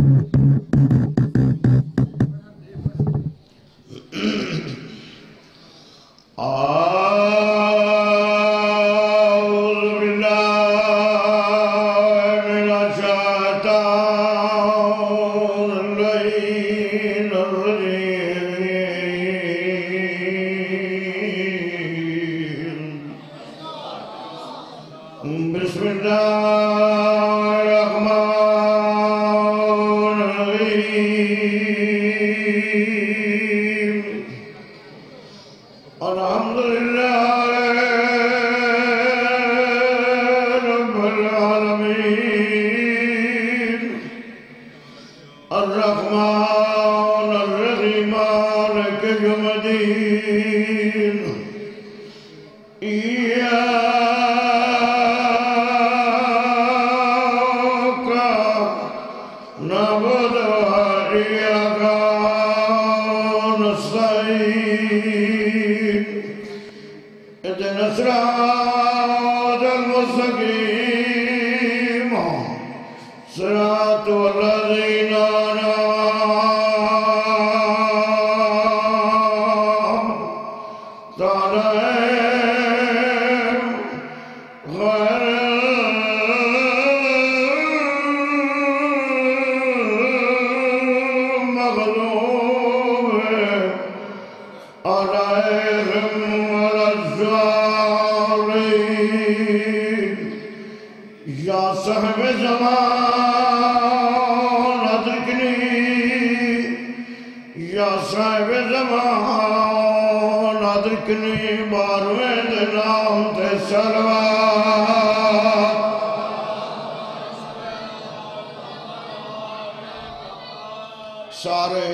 سارے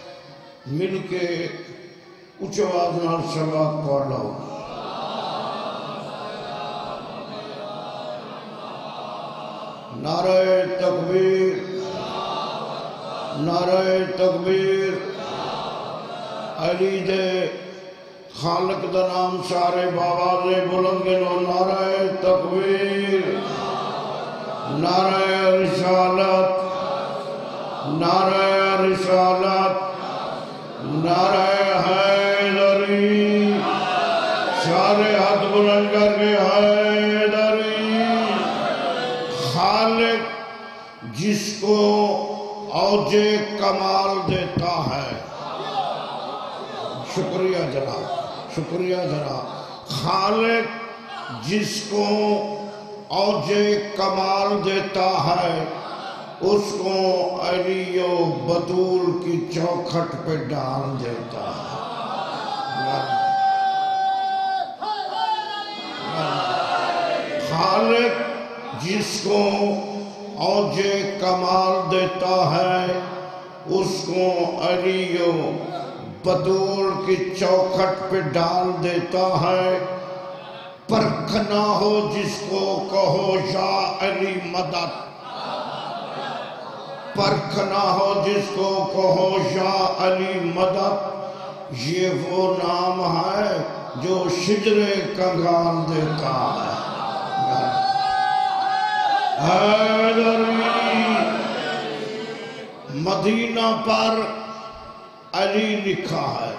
مل کے اچھ آواز نال صلوات پڑھ لو۔ نعرہ تکبیر، نعرہ تکبیر، علی دے خالق دا نام سارے باوازے بلند گنو، نعرہ تکبیر، نعرہ رسالت، نعرہ رسالت، نعرہ حیدری، سارے ہاتھ بلند کر کے حیدری۔ خالق جس کو اوج کمال دیتا ہے، شکریہ جناب، شکریہ جناب۔ خالق جس کو اوج کمال دیتا ہے، اس کو علی و بطول کی چوکھٹ پہ ڈال دیتا ہے۔ خالق جس کو اوج کمال دیتا ہے، اس کو علی و بطول کی چوکھٹ پہ ڈال دیتا ہے۔ پرکھ نہ ہو جس کو کہو یا علی مدد، پرکھ نہ ہو جس کو کہو یا علی مدد، یہ وہ نام ہے جو شجر کنگال دیتا ہے۔ حیدری مدینہ پر علی لکھا ہے،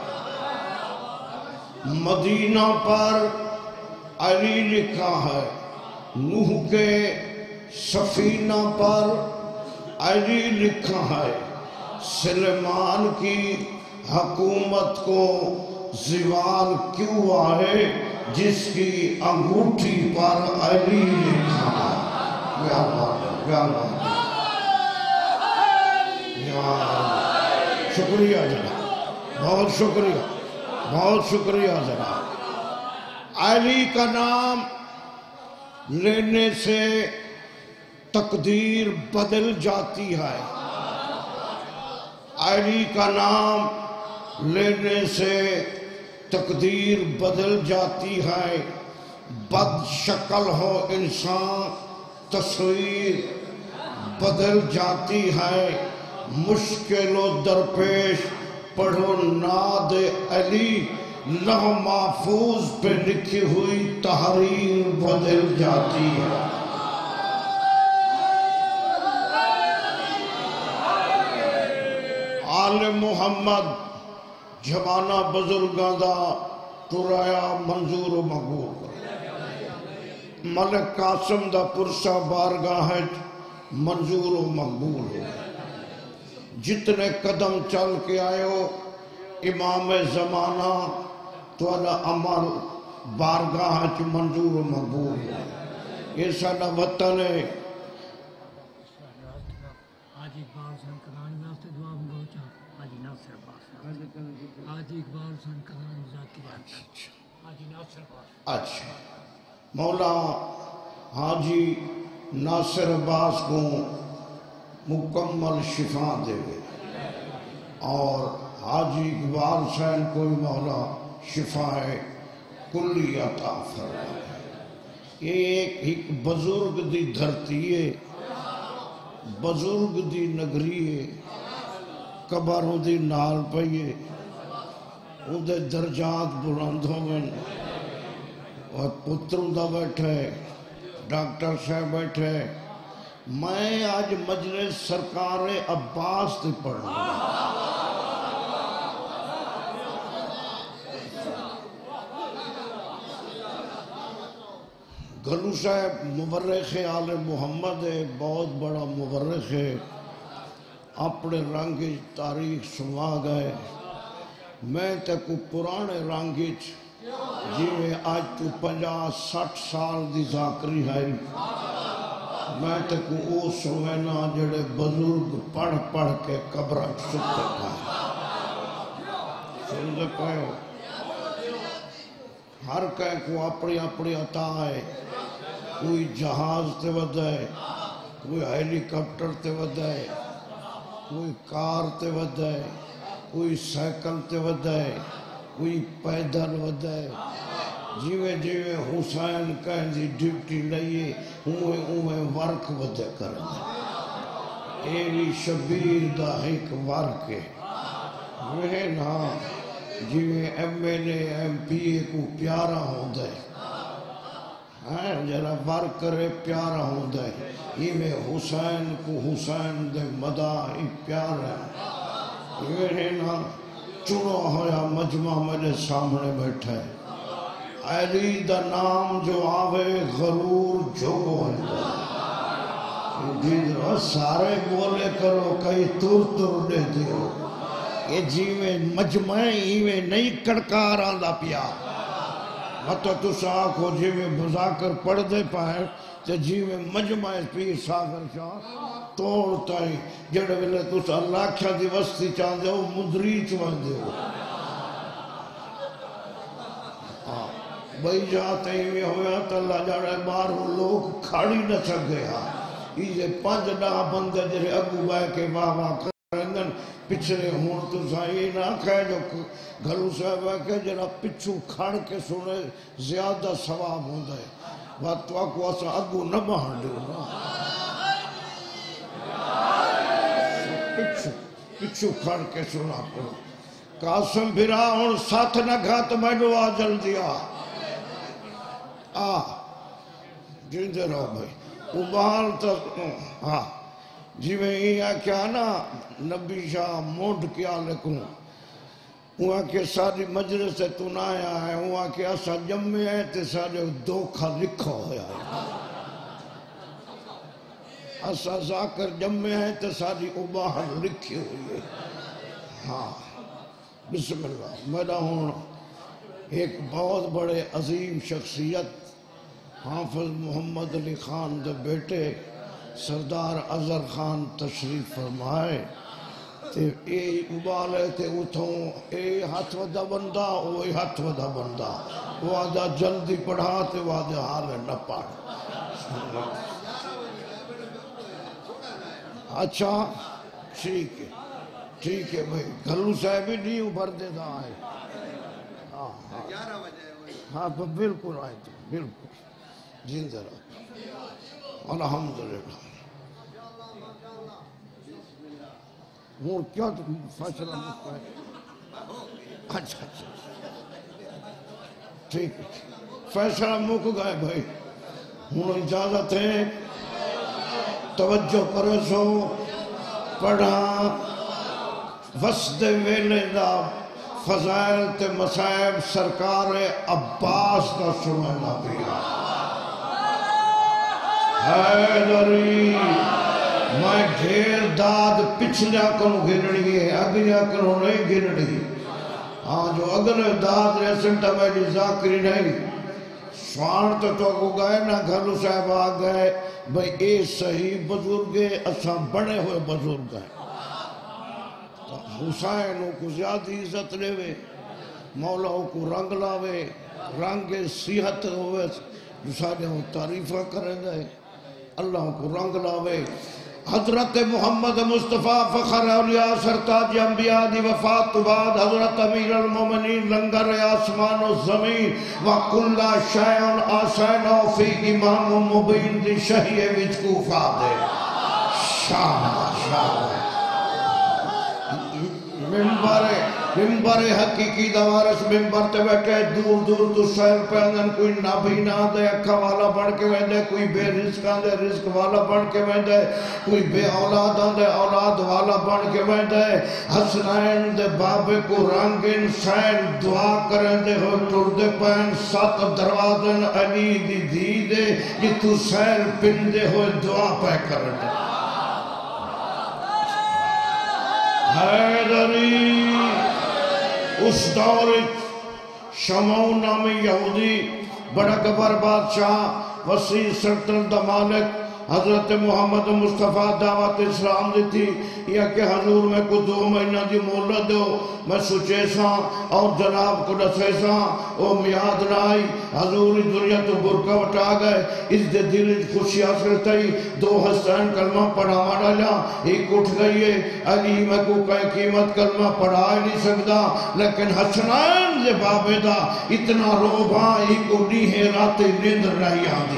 مدینہ پر علی لکھا ہے، نوح کے سفینہ پر علی لکھا ہے، سلیمان کی حکومت کو زوال کیوں آئے جس کی انگوٹھی پر علی لکھا ہے۔ یا اللہ، یا اللہ، یا اللہ۔ شکریہ جناب، بہت شکریہ، بہت شکریہ جناب۔ علی کا نام لینے سے تقدیر بدل جاتی ہے، علی کا نام لینے سے تقدیر بدل جاتی ہے۔ بد شکل ہو انسان تصویر بدل جاتی ہے، مشکل و درپیش پڑھو ناد علی، لوح محفوظ پہ لکھی ہوئی تحریر بدل جاتی ہے۔ آل محمد جوانہ بزرگاں دا ترایا منظور و مقبول ملک قاسم دا پرسہ بارگاہ منظور و مقبول ہو جتنے قدم چل کے آئے ہو امام زمانہ تو اللہ عمل بارگاہ منظور و مقبول ہو یہ سارا وطن ہے آج اقبال سن کلانی واسطے دعا بہت حاجی ناصر عباس آج اقبال سن کلانی ذاکرات حاجی ناصر عباس اچھا مولا حاجی ناصر عباس کو مکمل شفا دے اور حاجی اقبال حسین کو مولا شفا کلی عطا فرمائے یہ ایک بزرگ دی دھرتی ہے بزرگ دی نگری ہے قبروں دی نال پئیے ان دے درجات بلند ہوئے اور پتروں دا بیٹھے ڈاکٹر صاحب بیٹھے میں آج مجلس سرکار عباس تے پڑھوں گھلو صاحب مورخ آل محمد ہے بہت بڑا مورخ ہے اپنے رنگ تاریخ سنوا گئے میں تے کو پرانے رنگ جی میں آج تو 50-60 سال دی ذاکری ہے میں تے کو او سنوینا جڑے بزرگ پڑھ پڑھ کے قبرہ سکتے پائے سنتے پائے ہر کہیں کو اپنی اپنی عطا ہے کوئی جہاز تے ودہ ہے کوئی ہیلی کاپٹر تے ودہ ہے کوئی کار تے ودہ ہے کوئی سائیکل تے ودہ ہے کوئی پیدل ودہ ہے جیوے جیوے حسین کہیں دی ڈیوٹی لئیے اوہیں ورک ودہ کرنا ایوی شبیر دا ایک ورک ہے وہ نا جیوے M L A M P A کو پیارا ہوں دے جرا ورک کرے پیارا ہوں دے ایوے حسین کو حسین دے مدائی پیارا ہے نا چنو ہویا مجمع میرے سامنے بیٹھے علی دا نام جو آوے غرور جو ہے سارے بولے کرو کئی تور دے دیو یہ جیوے مجمع ایوے نہیں کڑکار آندہ پیا مطلب تو ساکھو جیوے بزاکر پڑھ دے پائے تے جیوے مجمع پیر ساگر شاہ توڑتا ہی جڑے ویلے تو سا اللہ کھا دی وستی چاندے ہو مدری چواندے ہو بھئی جاتے ہی ہویا تو اللہ جاڑے باروں لوگ کھاڑی نہ سک گیا یہ 5-10 بندے جرے اگو بائے کے واہ کرندن پچھلے ہون تو سائی نہ کہے جو گھلو صاحب ہے کہ جرا پچھو کھڑ کے سنے زیادہ ثواب ہوں دے بات تو آکو اسا اگو نہ بہن دے پچھو کھڑ کے سنا کرو قاسم بھرا ہون ساتھ نہ گھات میں دعا جل دیا جیندے رہو بھائی ابال تک جی میں یہ کیا نا نبی شاہ موڈ کیا لکھوں وہاں کے ساری مجلس سے تو نہ آیا ہے وہاں کے ایسا جمعے ہیں تے سارے دھوکھا لکھا ہویا ہے ایسا ذاکر جمعے ہیں تے ساری اباہر لکھی ہوئی ہے ہاں بسم اللہ میرا ہوں ایک بہت بڑے عظیم شخصیت حافظ محمد علی خان دے بیٹے سردار اظہر خان تشریف فرمائے تے اے ابالے تے اتھوں اے ہاتھ ودا بندہ اوے ہاتھ ودا بندہ وعدہ جلدی پڑھا تے وعدہ حال نہ پڑھ اچھا ٹھیک ہے بھائی گھلو صاحب ہی نہیں ابھر دے دا آئے ہاں بالکل آئے تو بالکل جیندے رہا الحمدللہ ہوں کیا تو فیصلہ مکہ ہے اچھا ٹھیک ہے فیصلہ مک گئے بھائی ہوں اجازت ہے توجہ کرے سو پڑھا وسط ویلے دا فضائل تے مسائب سرکار عباس دا سنانا پیا حیدری میں ڈھیر داد پچھلیا کنو گھنڑی ہے اگلیا کنو نہیں گھنڑی ہاں جو اگلے داد ریسنٹا میری ذاکری نہیں سوان تو کو گئے نا گھرو صاحب آگئے بھئی اے صحیح بزرگے اساں بڑے ہوئے بزرگ ہیں حسینوں کو زیادہ عزت لے وے مولاؤں کو رنگ لاوے رنگ صحت ہوئے جسانے ہوں تعریفہ کریں گے اللہ کو رنگ لاوے حضرت محمد مصطفیٰ فخر اولیاء سرتاج انبیاء دی وفات بعد حضرت امیر المومنین لنگر آسمان و زمین وَقُلَّ شَيْءٌ آسَيْنَهُ فِي إِمَامٌ مُبِينٌ دی شہیے وچ کوفہ دے شاہ ممبر حقیقی دوارس ممبر تے بیٹھے دور دور تو سیر پہنگن کوئی نبی نہ دے اکھا والا بڑھ کے ویندے کوئی بے رزق آن دے رزق والا بڑھ کے ویندے کوئی بے اولاد آن دے اولاد والا بڑھ کے ویندے حسنین دے بابے کو رنگین سین دعا کریں دے ہو ٹردے پہن سات دروازن علی دی دی دے یہ تو سیر پندے ہوئے دعا پہ کریں دے حیدری اس دور شمعون نامی یہودی بڑا گبر بادشاہ وسیع سلطنت دا مالک حضرت محمد مصطفیٰ دعوت اسلام دی تھی یا کہ حضور میں کو 2 مہینہ دی مولد دو میں سوچے سا اور جناب کو نسے سا او میاد نائی حضوری دنیا تو برکہ وٹا گئے اس دے دل خوشی حاصل تھی 2 حسین کلمہ پڑھا ڈالا ایک اٹھ گئی ہے علی میں کو کئی قیمت کلمہ پڑھا نہیں سکتا لیکن حسنین دے بابے دا اتنا روباں ایک کو نیہے راتے نیندر نہیں آدھی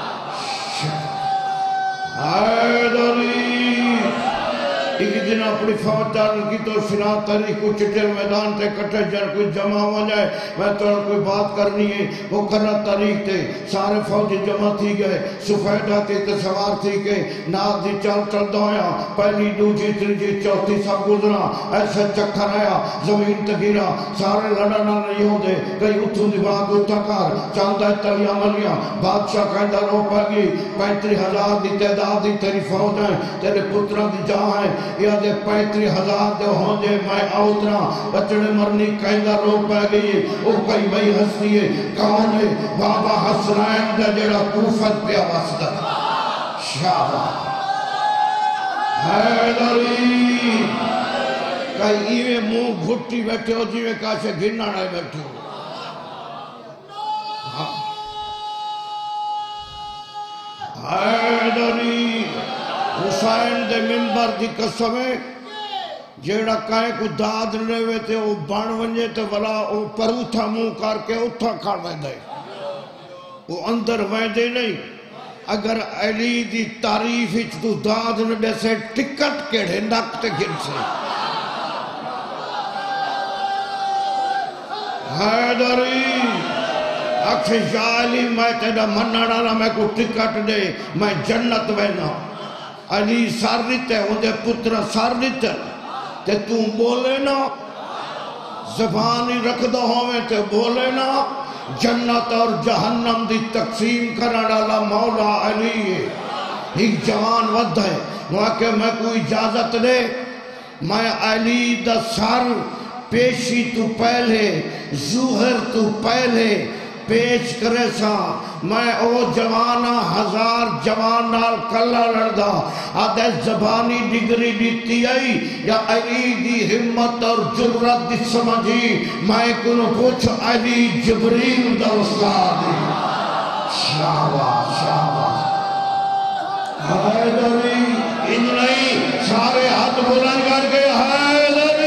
حیدری ایک دن اپنی فوج دارن کی تو سنا تاریخ کو چٹے میدان تے کٹے جن کوئی جمع ہو جائے میں تو کوئی بات کرنی ہے وہ کرنا تاریخ تے سارے فوجی جمع تھی گئے سفیدہ تے سوار تھی کہ ناد دی چال چل دویا پہلی دوجی تریجی چوتھی سب گزرا ایسے چکر آیا زمین تے گرا سارے لڑنا نہیں ہو دے کئی اتھو دی بات اتکار چاندہ تلیا ملیا بادشاہ کہندہ رو پاگی 35,000 دی تعداد دی تیری فوج ہیں تیرے پترہ دی جہاں ہیں یا دے 35,000 دے ہوں جے میں آؤتنا بچڑے مرنی کہندہ رو پہ گئی او کئی بھئی ہستی ہے کون ہے بابا حسنین دے جڑا کوفت پہ واسطہ شابہ حیدری کئی ایوے منہ گھٹی بیٹھے ہو جیوے کاشے گھننا نہیں بیٹھے ہو حیدری حسین دے ممبر دی قسمیں جیڑا کائیں کو داد لے تے وہ بان ونجے تے ولا وہ پروتھا منہ کر کے اتھا کھڑ ویندے وہ اندر ویندے نہیں اگر علی دی تعریف اچھ تو داد لے سے ٹکٹ کیڑے نکتے گر سے حیدری اکھے جالی میں تیڑا منڑانا میں کو ٹکٹ دے میں جنت وینا علی سارنیت ہے اندھے پتر سارنیت ہے تے تم بولے نا زبانی رکھ دو ہوئے تے بولے نا جنت اور جہنم دی تقسیم کرنا ڈالا مولا علی ہے ایک جوان ود ہے وہاں کہ میں کوئی اجازت دے میں علی دا سر پیشی تو پہلے ظہر تو پہلے پیش کرے سا میں او جوانا 1000 جوانال کلا لڑدا آدھے زبانی ڈگری دیتی آئی یا علی دی حمت اور جرت دی سمجھی میں کنو پوچھ علی جبریل دا استاد شاباش شاباش حیدری ان نہیں سارے ہاتھ بلند کر کے حیدری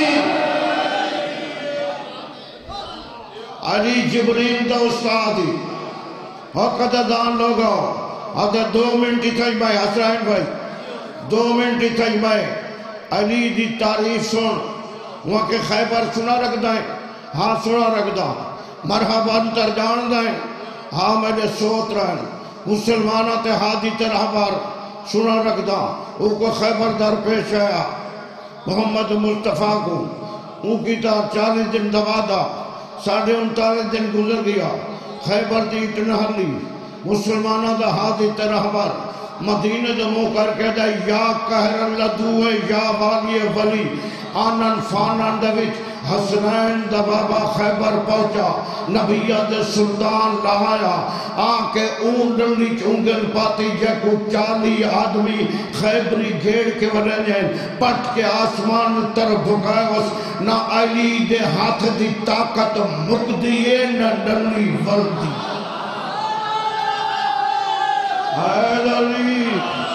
علی جبریل دا استادی حقیقت دان لوگا آدھے 2 منٹ ہی تھائی بھائی حسین بھائی 2 منٹ ہی تھائی بھائی علی دی تعریف سن وہاں کے خیبر سنا رکھ دائیں ہاں سنا رکھ دا مرحبا انتر جان دائیں ہاں میرے سوت رہن مسلمانہ تے حادی تے رہبار سنا رکھ دا وہ کو خیبر در پیش آیا محمد مصطفیٰ کو ان کی تا 40 دن دوادا 39.5 دن گزر گیا خیبر دی ٹنہلی مسلمانہ دا ہاتھی ترہبر مدینہ دا منہ کر کے دا یا قہر اللہ دوے یا والی ولی آنن فانن دا وچ حسنین دا بابا خیبر پہنچا نبیہ دے سلطان لایا آکے اون ڈنڈی چونگن پاتی جے کو 40 آدمی خیبری گھیڑ کے ورے جائیں پٹ کے آسمان طرف بھگائے وس نہ علی دے ہاتھ دی طاقت مک دیئے نہ ڈنڈی وردی حید علی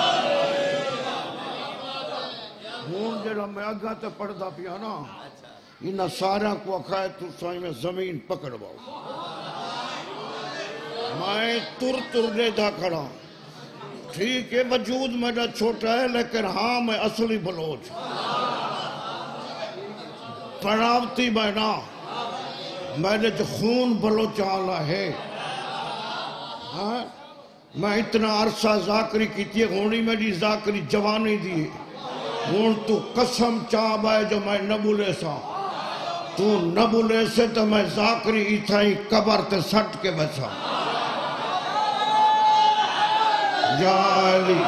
ہون جڑا میں آگا تے پڑھدا پیا نا انہا سارا کو اکھائے تو سائیں میں زمین پکڑ باؤ میں تر نے دا کھڑا ٹھیک ہے وجود میرا چھوٹا ہے لیکن ہاں میں اصلی بلوچ پڑھاوتی میں نا میرے جو خون بلوچ آلہ ہے میں اتنا عرصہ ذاکری کی تھی ہونی میری ذاکری جوانی دی ہون تو قسم چاہ آئے جو میں نہ بولے سا تو نہ بولے سے تو میں ذاکری اتھائی قبر تے سٹ کے بچا یا علی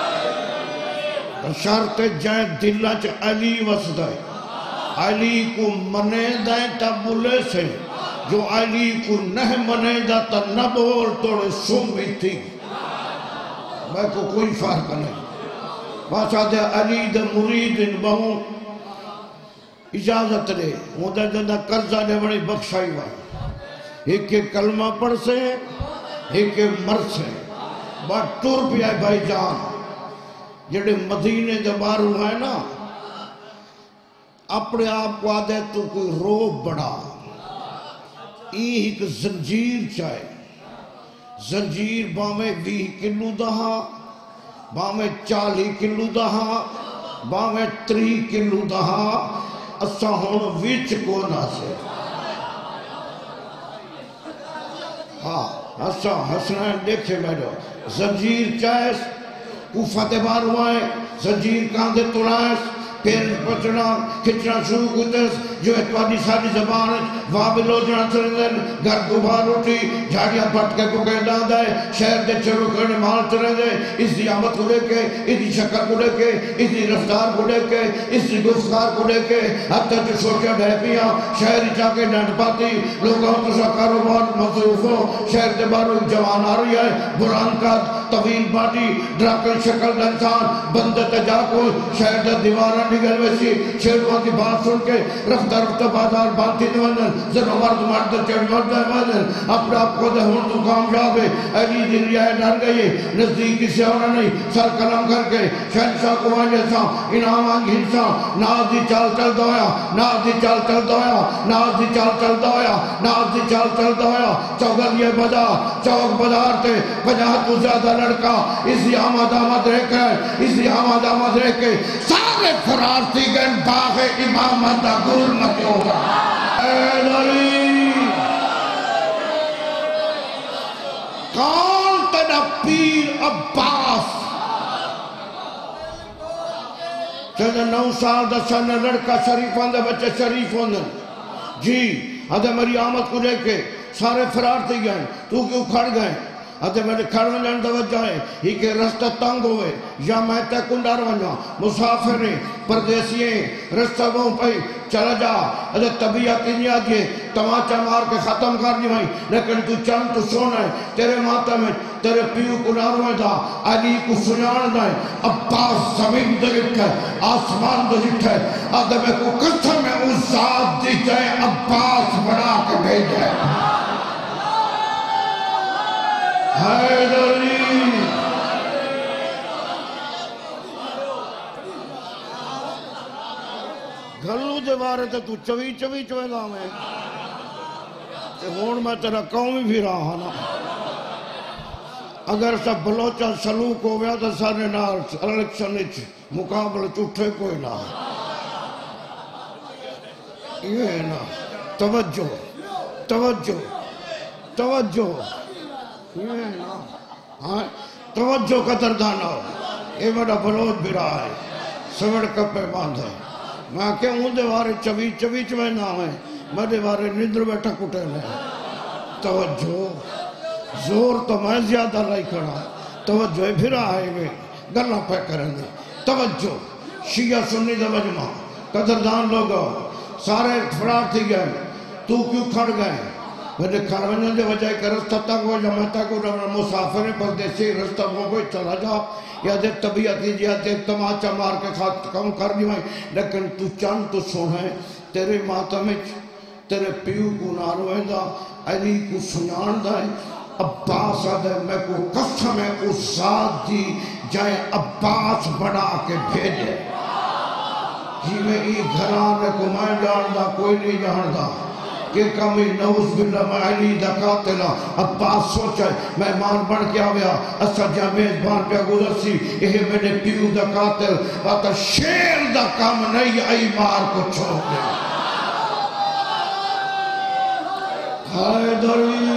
شرط جائیں دلہ چ علی وسدائے علی کو منے دائیں تا بولے سے جو علی کو نہ منے دا تا نہ بول توڑے سم بھی تھی میں کو کوئی فرق نہیں باشا دے علی دے مرید ان بہوں اجازت دے وہ دے جندہ قرضہ دے بڑی بخشائی بھائی ایک کلمہ پڑھ سے ایک مر سے بات ٹور پہ آئے بھائی جان جڑے مدینے دے باروں ہے نا اپنے آپ کو آدھے تو کوئی روب بڑا ایک زنجیر چاہے زنجیر باویں 20 کلو دہا باویں 40 کلو دہا باویں 30 کلو دہا اسا ہون وچ کو نہ سے ہاں اسا حسنین دیکھے میرے زنجیر چاہے کوفہ دے باروائے زنجیر کاندے تڑائے پیر پچنا کھچنا شروع کتس جو اتوانی ساری زبان وابل ہو جنا چرندن گھر گبھار اٹھی جھاڑیاں پٹ کے کو کہہ دان دائے شہر دے چرو کرنے مال چرندے اس دی آمد کو لے کے اس دی شکر کو لے کے اس دی رفتار کو لے کے اس دی گفتار کو لے کے حتی جو چھوٹیاں ڈھے پیاں شہر جا کے ڈنڈ پاتی لوگوں تو سا کاروبار مصروف ہو شہر دے بارو جوان آ رہی ہے بران کا طویل باڈی ڈراکل شکل دنسان بندت جا کو شہر دے دیواران نگل ویسی شیروان کی بات سن کے رفتہ رفتہ بازار بانتی دوندن ذرا مرد مرد چڑھ مرد ہے اپنے آپ کو دے ہون تو کامیاب ہے علی دن ریاہ ڈر گئی نزدیکی سے ہونا نہیں سر کلم کر کے شہنشاہ کو آنے سا انعام آنگی انسان ناز دی چال چل دویا ناز دی چال چل دویا ناز دی چال چل دویا ناز دی چال چل دویا چوگل یہ بدا چوک بدار تے 50 تو زیادہ لڑکا اسی آمد آمد رہ کے اسی آمد آمد رہ کے سارے فرار تھی گئن باغ امامت گل مت ہوگا اے علی کون تیرا پیر عباس چندہ 9 سال 10 سال لڑکا شریف آندے بچے شریف آندے جی آدھے میری آمد کو لے کے سارے فرار تھی گئے تو کیوں کھڑ گئے آدھے میرے کھڑنے لین دوجہ ہے ہی کہ رستہ تنگ ہوئے یا میں تے کنڈار ونجا مسافریں پردیسییں رستہ وہ پہ چلا جا آدھے طبیعت نہیں آدھے تماچہ مار کے ختم کر دی بھائی لیکن تو چند تو سونا ہے تیرے ماتا میں تیرے پیو کنار میں تھا علی کو سنان ہے عباس زمین دلت ہے آسمان دلت ہے آدھے میں کو قسم میں اس ذات دی جائے عباس بڑا کے بھیج ہے حید علی گھلو دے بارے تے تو چوی چوی چوے گا میں کہ ہون میں تیرا قومی بھی رہا نا اگر سب بلوچہ سلوک ہو گیا تو سارے نال الیکشن مقابل چوٹھے کوئی نہ یہ ہے نا توجہ توجہ توجہ یہ ہے نا توجہ کا دردانہ ہو یہ بڑا بلوچ بھی رہا ہے سوڑ کپے باندھے میں کہ ہوں دے بارے چوی چویں نام ہے میں دے بارے نندر بیٹھا کٹے لے توجہ زور تو میں زیادہ لائی کھڑا توجہ پھر آئے گئے گلہ پہ کریں گے توجہ شیعہ سنی دا مجمع قدردان لوگوں سارے فرار تھی گئے تو کیوں کھڑ گئے میرے کھڑونے دے وجہ کہ رستہ تک ہو جا میں تک ہو جا مسافر پردیسی رستہ وہ کوئی چلا جا یا دے طبیعتی جیا دے تماچا مار کے کم کر نہیں ہوئی لیکن تو چند تو سن ہے تیرے ماتمچ تیرے پیو کو نارو دا علی کو سنان دا عباس آدھے میں کو قسم ہے اس ذات دی جائے عباس بڑا کے بھیجے جی میں ای گھرانے کو میں جاندہ کوئی نہیں جاندہ کہ کمی نوز باللہ میں علی دا قاتلہ عباس سوچے مہمان بڑھ کے آویا اسا جامیز بان پہ گزر سی یہ میں نے پیو دا قاتل باتا شیر دا کام نہیں آئی مار کو چھوڑ دے حیدری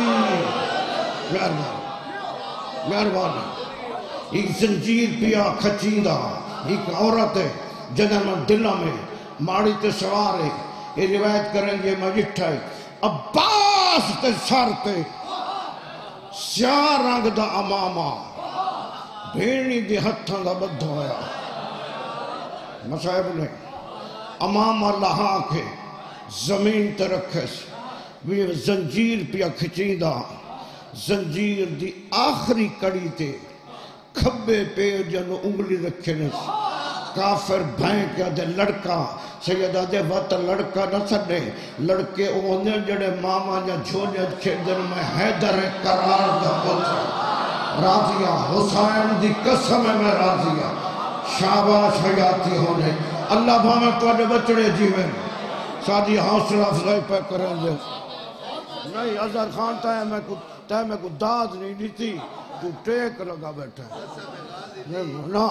مہربانی ایک زنجیر پیا کھچیندہ ایک عورت ہے جنہاں دلہ میں ماڑی تے سوار ہے یہ روایت کریں گے مجھٹا ہے عباس تے سر تے سیاہ رنگ دا اماما بھیڑی دی ہتھاں دا بدھ ہویا مصاحب نے اماما لہا کے زمین تے رکھے سے زنجیر پیا کھچیندہ زنجیر دی آخری کڑی تے کھبے پہ جنو انگلی رکھے نے کافر بھائیں کیا دے لڑکا سیدہ دے وقت لڑکا نہ سڑے لڑکے اونے جڑے ماما یا جھونے کھیدر میں حیدر قرار دا پتر راضیہ حسین دی قسم میں راضیہ شاباش حیاتی ہونے اللہ بھامے توڑے بچڑے جیویں سادی حوصلہ افضائی پہ کریں دے نہیں عزر خان تائے میں کو داد نہیں دیتی تو ٹیک لگا بیٹھا نا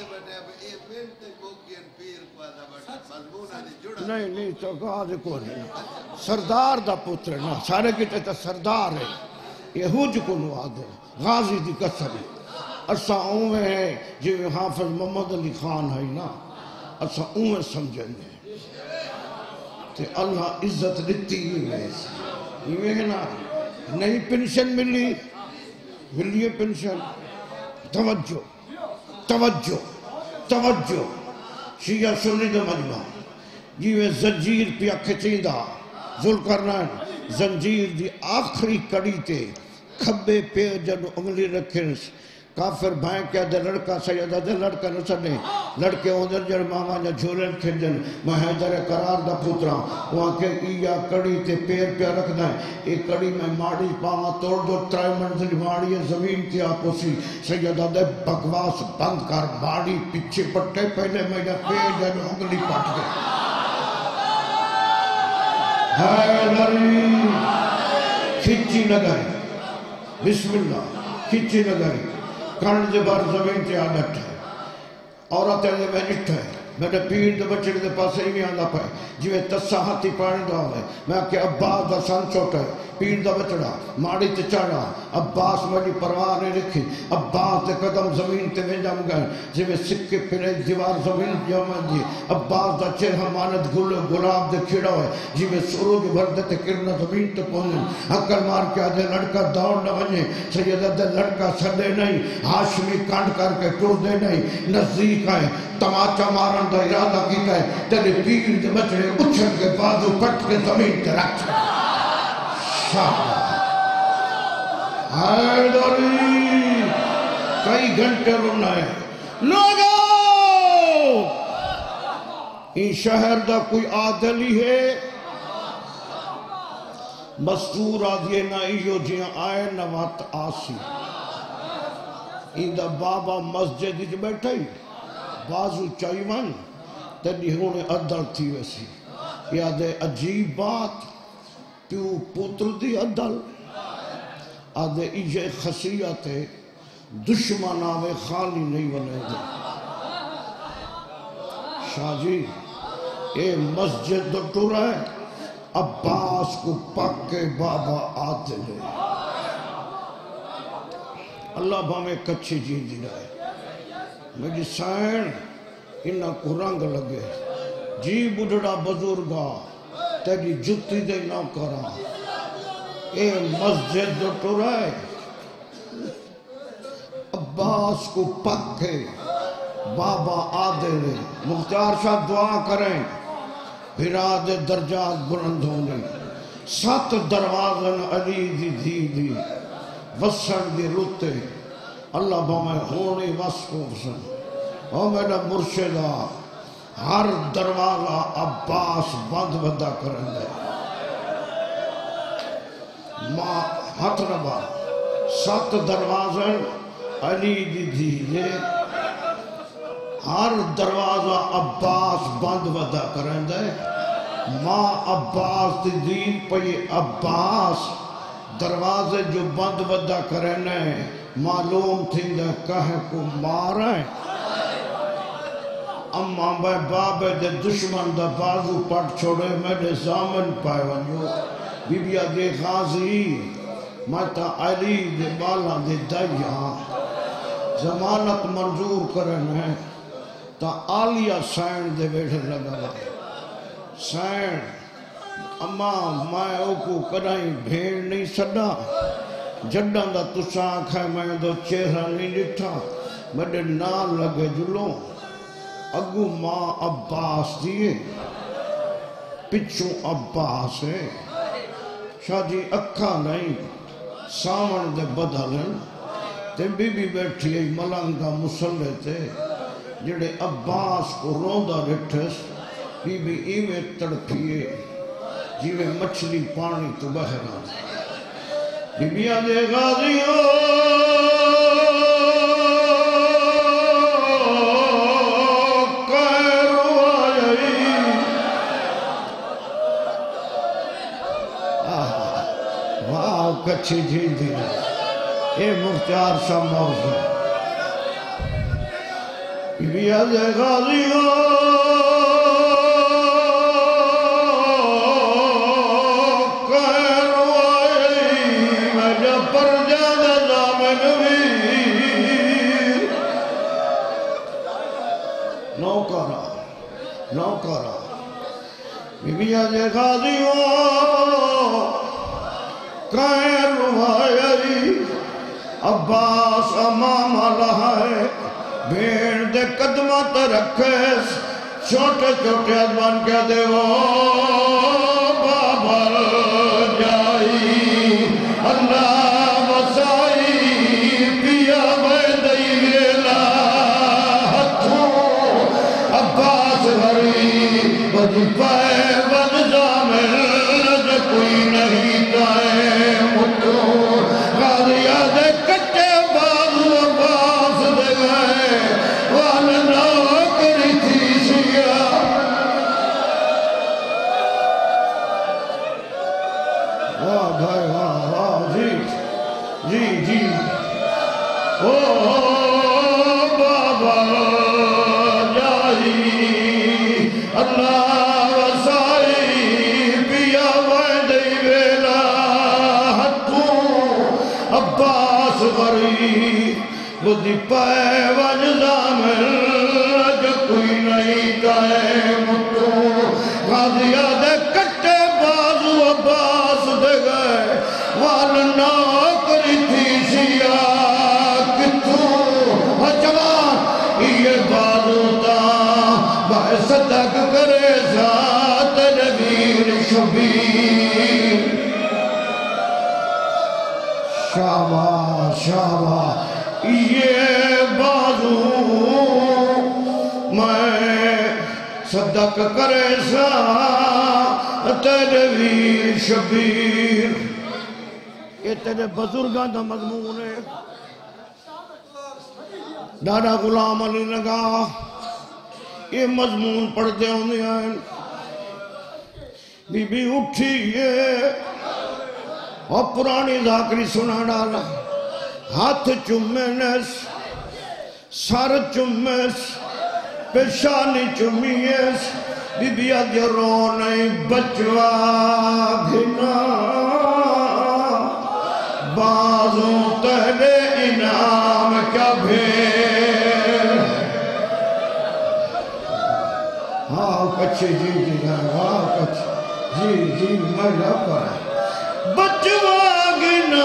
نہیں تو گاہ کو نہیں سردار دا پتر نا سارے کی تے سردار ہے یہ حج کو نواد ہے غازی دی قسم ہے اسا اوہ ہے جو حافظ محمد علی خان ہے نا اسا اوہ سمجھیں گے تے اللہ عزت دیتی ہے یہ نا نہیں پنشن ملی پنشن توجہ توجہ توجہ شیعہ سنی دا مجمع جیوے زنجیر پیا کھچیندہ ذوالقرنین زنجیر دی آخری کڑی تے کھبے پہ جنو انگلی رکھیں کافر بھائیں کیا دے لڑکا سیدہ دے لڑکا نہ سنے لڑکے اوندر جڑ ماما جا جھولن کھنجن میں حیدر قرار دا پوترا وہاں کے ایا کڑی تے پیر پہ رکھ دائیں ایک کڑی میں ماڑی پاما توڑ دو ترائی منزل ماڑی زمین تھی آپو سی سیدہ دے بکواس بند کر ماڑی پچھے پٹے پہلے میں جا پیر جن انگلی پٹ گئے حیدری کھچی لگائیں بسم اللہ کھچی لگائیں کھڑ دے بار زمین تے آدھٹ ہے عورت ہے میں نٹھ ہے میرے پیر دے بچڑے دے پاس ہی میں آدھا پائے جویں تسا ہاتھی پانی دا ہے میں کہ عباس دا سن چھوٹا ہے پیر دا بچڑا ماڑی تے چڑھا عباس میری پرواہ نہیں رکھی عباس دے قدم زمین تے میں جم گئے جویں سکے پھرے دیوار زمین جم دی عباس دا چہرہ مانت گلاب دے کھڑا ہے جویں سروج بھردے تے کرنا زمین تے پہنچے عقل مار کے آدھے لڑکا دوڑ نہ بنے سیدہ دے لڑکا سدے نہیں ہاشمی کانڈ کر کے ٹور دے نہیں نزدیک آئے تماچا مارن دا ارادہ کیتا ہے تیرے پیر دے بچڑے اچھل کے بازو پٹ کے زمین تے رکھ حیدری کئی گھنٹے رونا ہے لوگو ان شہر دا کوئی عادل ہی ہے مستور آدھیے نہ ایو جیاں آئے نہ وات آسی ان دا بابا مسجد ہی بیٹھا ہی بازو چائیوان تیلی ہونے عدل تھی ویسی یادے عجیب بات پیو پوتر دی عدل آدھے ایجے خصیت ہے دشمن آوے خالی نہیں بنے دے شاہ جی اے مسجد ٹور ہے عباس کو پکے بابا آتے لے اللہ بھامے کچھی جی دی رہے میری سائن انہا کو رنگ لگے جی بڑھڑا بزرگا تیری جتی دے نہ کرا اے مسجد ٹرائے عباس کو پکھے بابا آدھے رے مختار شاہ دعا کریں بھراد درجات بلند ہونے 7 دروازن علی دی دھی دی وسن دی روتے اللہ بامے ہونی واسکو وسن او میرا مرشدہ ہر دروازہ عباس بند بندہ کریں دے ماں ہاتھ ربا 7 دروازن علی دی دھی دی ہر دروازہ عباس بند ودا کریں دے ماں عباس دی دین پئی عباس دروازے جو بند ودا کریں دے معلوم تھی دے کہے کو ماریں اماں بے بابے دے دشمن دا بازو پٹ چھوڑے میرے زامن پائے ونجو بی بیا دے غازی ماتا علی دے بالا دے دیا زمانت منظور کریں ہے تا آلیا سین دے بیٹھے لگا سین اماں میں اوکو کڑائیں بھیڑ نہیں سڑا جڈاں دا تساں آکھا میں دو چہرہ نہیں ڈٹھا میرے نال لگے جلوں اگو ماں عباس دیئے پچھوں عباس ہے شاہ جی اکھا نہیں سامن دے بدھلن تے بی بی بیٹھی ہے ملنگا مسلح تے جڑے عباس کو روندہ رٹھس بی بی ایویں تڑپیے جیویں مچھلی پانی تو بہنا بی بی آدھے غازیوں کچھی جھیل دی اے مختار شاہ موضوع بی آدھے غازیوں نوکرہ بی بی آدھے غازیوں کائیں روائی عباس امام لہائے بھیڑ دے قدمات رکھے چھوٹے چھوٹے ادوان کے دے وہ بابا جائی اللہ وسائی پیا بیدئی ویلا ہتھوں عباس بھری بدی پائے بد جامل جو کوئی نہیں جائے بدی پائے وجزامل جو کوئی نہیں کہے مٹو غازیہ دے کٹے بازو عباس دے گئے وال نوکری تھی شیعہ کتوں جوان یہ بازو تا بھائی صدق کرے ذات نبیر شبیر شاباش شاباش یہ بازو میں صدق کرے ذات نبیر شبیر یہ تیرے بزرگاں دا مضمون ہے دادا غلام علی لگا یہ مضمون پڑھتے ہونے ہیں بی بی اٹھیے اور پرانی ذاکری سنا ڈالا ہاتھ چمینس سر چمینس پیشانی چمینس بی بی آدھے رونے بچوا بھنا بازوں تہلے انعام کیا بھیر ہاں کچھ جی جی ہاں کچھ جی جی میں لکھا بچوا گنا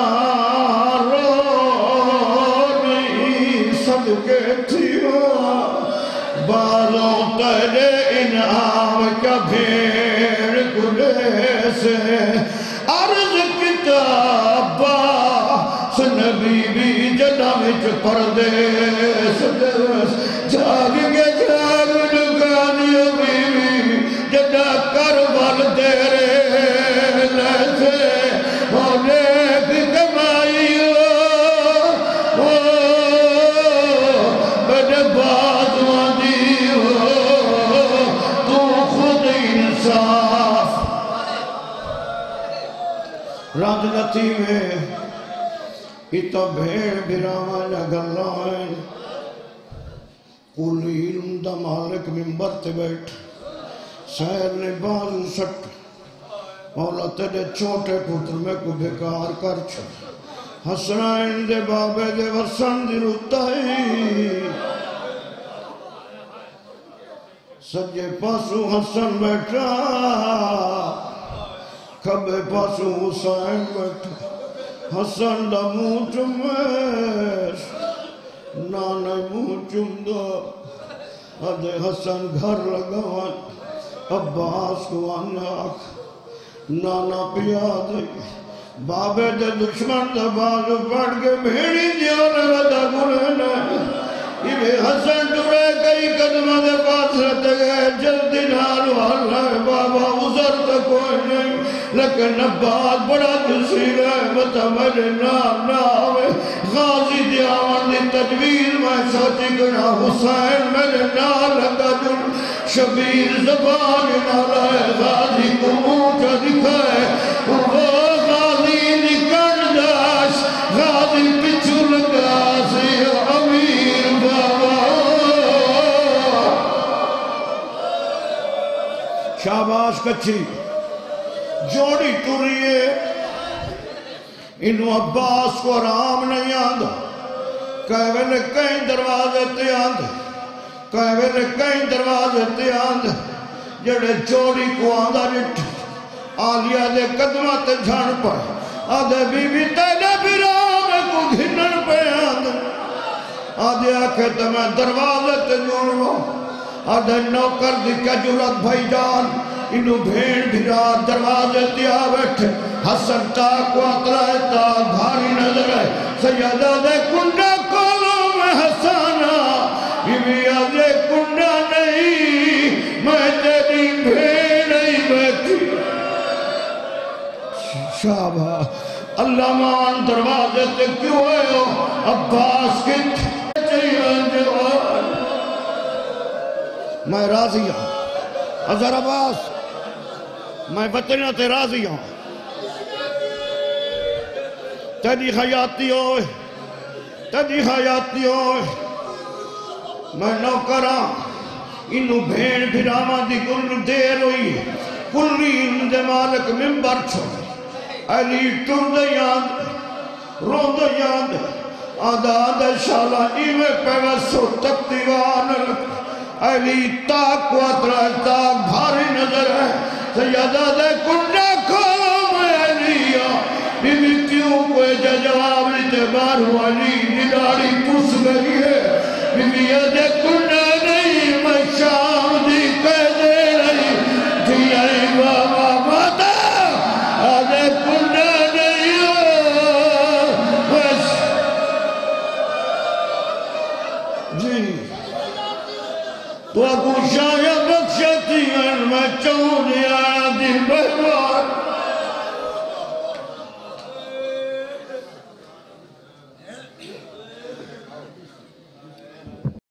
رو نہیں صدقے تھیو بالوں تیرے انعام کا بھیڑ گلے سے عرض کتابا سنبی بھی جنہ وچ پردیس جاگ کے جاگ نگانی بیوی جنہ کربل تیرے لیسے ہونے کی کمائی ہو میرے بازوان دی ہو تو خود انصاف راجنتی میں اتنا بھیڑ برامان گلائیں کل علم دا مالک ممبر تے بیٹھ سیر نے بازو سٹ مولا تیرے چھوٹے پتر میں کو بیکار کر چھو حسنائن دے بابے دے ورسن دی رتائی سجے پاسو حسن بیٹھا کھبے پاسو حسین بیٹھا حسن دا منہ چمیش نانے منہ چمدہ ادھے حسن گھر لگوان عباس کو آناک نانا پیا دے بابے دے دشمن دا بازو پڑ کے بھیڑی دیانے ودا گلے یہ حسن ڈرے کئی قدمہ دے پاس رہتے گئے جلدی نالو اللہ بابا عذر تو کوئی نہیں لیکن عباس بڑا جسیر ہے بتا میرے نام ناوے غازی دیاوان دی تجویز میں سوچی گنا حسین میرے نام لگا جن شبیر زبان نالا ہے غازی کو موٹا دکھائے وہ غازی نکڑ داش غازی پچھو لگا سی امیر بابا شاباش کچھی جوڑی ٹوریے انہوں عباس کو آرام نہیں آندھا کہوے نے کہیں دروازے تے آندھا کہوے نے کہیں دروازے تے آندھا جڑے جوڑی کو آندھا رٹ آلیہ دے قدمہ تے جھان پائے آدھے بی بی تینے بیرام کو گھنن پہ آندھا آدھے آکھے تے میں دروازے تے جوڑوا آدھے نوکر دی کجورت بھائی جان انہوں بھیڑ بھیڑا دروازے دیا بیٹھے حسن تاک واترائے تاک بھاری نظر ہے سیدہ دے کنڈا کولوں میں حسانا بیویا دے کنڈا نہیں میں تیری بھیڑ ہی بیٹھی شابہ اللہ مان دروازے تے کیوں ہے ہو عباس کی میں راضی ہوں حضر عباس میں بچنہ تے راضی ہوں تیری حیاتی ہوئے تیری حیاتی ہوئے میں نوکرہ انہوں بھیڑ بھراما دی کل دیر ہوئی کلی ان دے مالک ممبر چھو علی ٹر دے یاد رو دے یاد آدھا آدھا شالا ایوے پیوسو تک دیوان علی تاک واترہ تاک بھاری نظر ہے سیدہ دے کنڈا کھولو میں علیہ بی بی کیوں کوئی جواب لیتے بارو علی نگاڑی پس گئی ہے بی بی دے کنڈا نہیں میں شام دی کہہ دے رہی تھی آئی بابا ماتا آدھے کنڈا نہیں ہو بس جی تو اکو شاید بخشتی میں چون یا دی بہوار